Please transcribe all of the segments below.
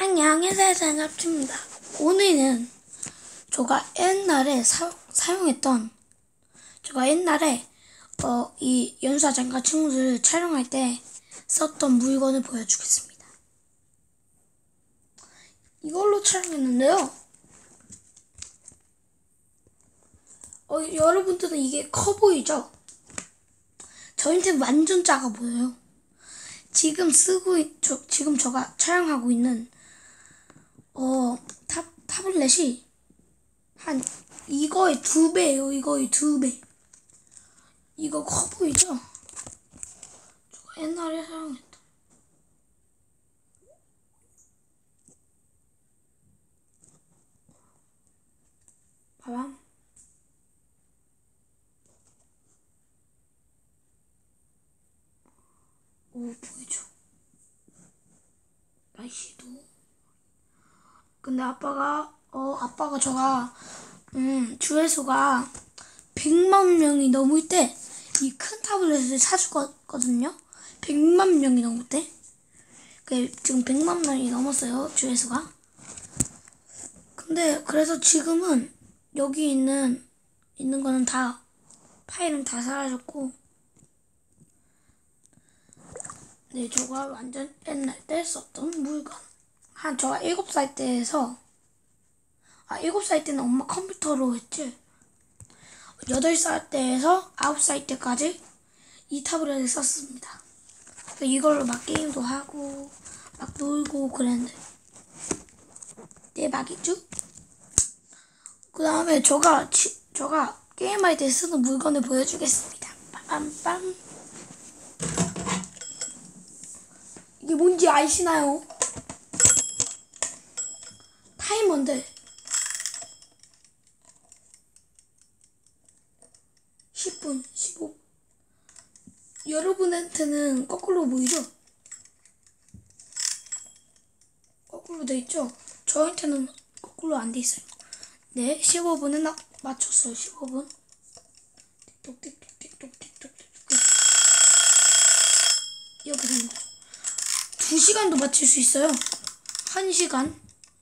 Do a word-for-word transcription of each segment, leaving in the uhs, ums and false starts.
안녕, 회사의 장갑입니다. 오늘은 제가 옛날에 사, 사용했던 제가 옛날에 어, 이 연수와 장갑 친구들 촬영할 때 썼던 물건을 보여주겠습니다. 이걸로 촬영했는데요. 어, 여러분들은 이게 커 보이죠? 저한테는 완전 작아 보여요. 지금 쓰고 있, 저, 지금 제가 촬영하고 있는 어 타, 타블렛이 한 이거의 두 배예요. 이거의 두 배. 이거 커 보이죠? 제가 옛날에 사용했던. 봐봐. 오, 보이죠? 날씨도. 근데 아빠가 어 아빠가 저가 음 조회수가 백만 명이 넘을 때 이 큰 타블렛을 사주거든요. 백만 명이 넘을 때. 그 지금 백만 명이 넘었어요, 조회수가. 근데 그래서 지금은 여기 있는 있는 거는 다 파일은 다 사라졌고. 네, 저가 완전 옛날 때 썼던 물건. 한 저가 일곱 살 때에서 아 일곱 살 때는 엄마 컴퓨터로 했지. 여덟 살 때에서 아홉 살 때까지 이 타블렛을 썼습니다. 이걸로 막 게임도 하고 막 놀고 그랬는데 대박이죠? 그 다음에 저가 치, 저가 게임할 때 쓰는 물건을 보여주겠습니다. 빰빰. 이게 뭔지 아시나요? 타이머인데 십 분, 십오 분. 여러분한테는 거꾸로 보이죠? 거꾸로 돼 있죠? 저한테는 거꾸로 안 돼 있어요. 네, 십오 분은 딱 맞췄어요. 십오 분. 틱톡틱톡틱톡틱톡틱톡. 이렇게 되는 거죠. 두 시간도 맞출 수 있어요. 한 시간.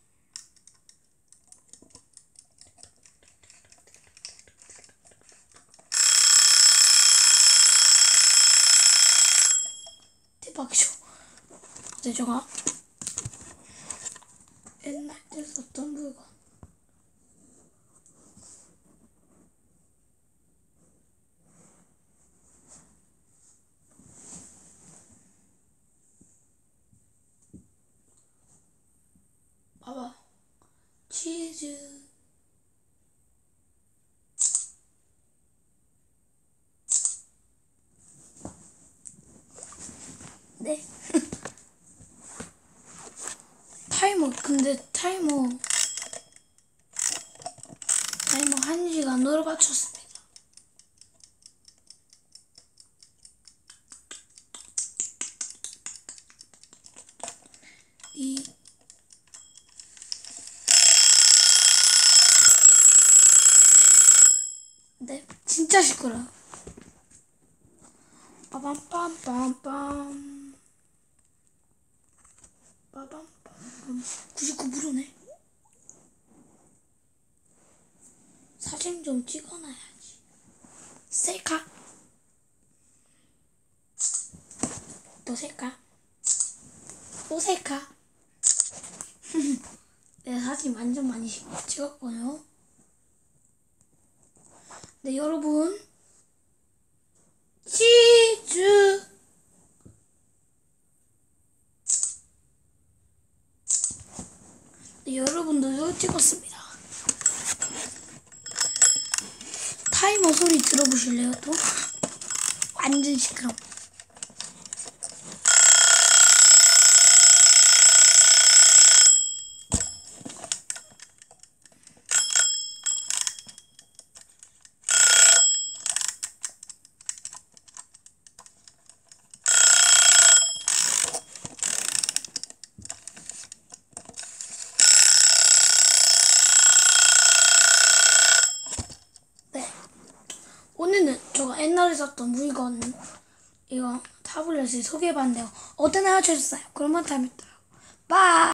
대박이죠. 근데 제가 옛날 때 썼던 물건. 봐봐. 치즈. 네. 타이머. 근데 타이머. 타이머 한 시간으로 맞췄습니다. 이. 네. 진짜 시끄러워. 빠밤빰빰빰. 빠밤빰빰. 구십구 퍼센트네. 사진 좀 찍어놔야지. 셀카? 또 셀카? 또 셀카? 내 사진 완전 많이 찍었거든요. 네, 여러분. 치즈. 네, 여러분들도 찍었습니다. 타이머 소리 들어보실래요, 또? 완전 시끄러워. 오늘은 제가 옛날에 썼던 물건, 이거 타블렛을 소개해봤는데요. 어떠나요? 좋았어요? 그러면 다음에 또 봐요.